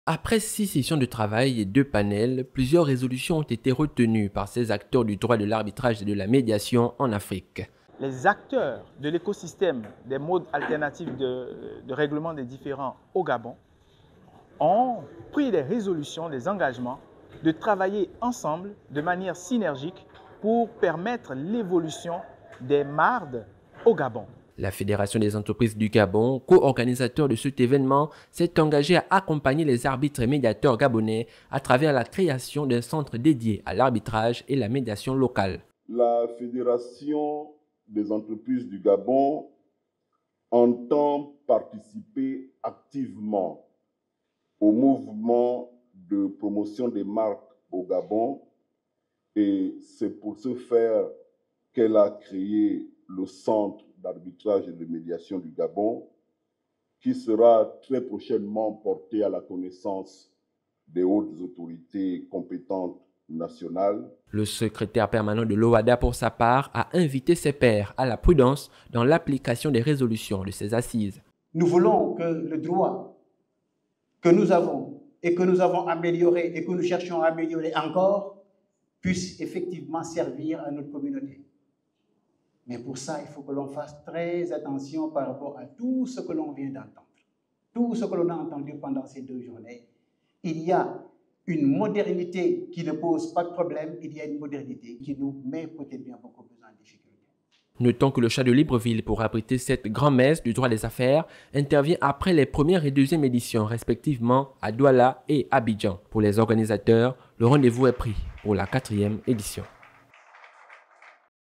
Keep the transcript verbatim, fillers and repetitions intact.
Après six sessions de travail et deux panels, plusieurs résolutions ont été retenues par ces acteurs du droit de l'arbitrage et de la médiation en Afrique. Les acteurs de l'écosystème des modes alternatifs de, de règlement des différends au Gabon ont pris des résolutions, des engagements de travailler ensemble de manière synergique pour permettre l'évolution des M A R D au Gabon. La Fédération des entreprises du Gabon, co-organisateur de cet événement, s'est engagée à accompagner les arbitres et médiateurs gabonais à travers la création d'un centre dédié à l'arbitrage et la médiation locale. La Fédération des entreprises du Gabon entend participer activement au mouvement de promotion des marques au Gabon et c'est pour ce faire qu'elle a créé le Centre d'arbitrage et de médiation du Gabon qui sera très prochainement porté à la connaissance des hautes autorités compétentes nationales. Le secrétaire permanent de l'O A D A, pour sa part, a invité ses pairs à la prudence dans l'application des résolutions de ces assises. Nous voulons que le droit que nous avons et que nous avons amélioré et que nous cherchons à améliorer encore puisse effectivement servir à notre communauté. Mais pour ça, il faut que l'on fasse très attention par rapport à tout ce que l'on vient d'entendre. Tout ce que l'on a entendu pendant ces deux journées. Il y a une modernité qui ne pose pas de problème, il y a une modernité qui nous met peut-être bien beaucoup plus en difficulté. Notons que le Chat de Libreville, pour abriter cette grand-messe du droit des affaires, intervient après les premières et deuxième éditions, respectivement à Douala et Abidjan. Pour les organisateurs, le rendez-vous est pris pour la quatrième édition.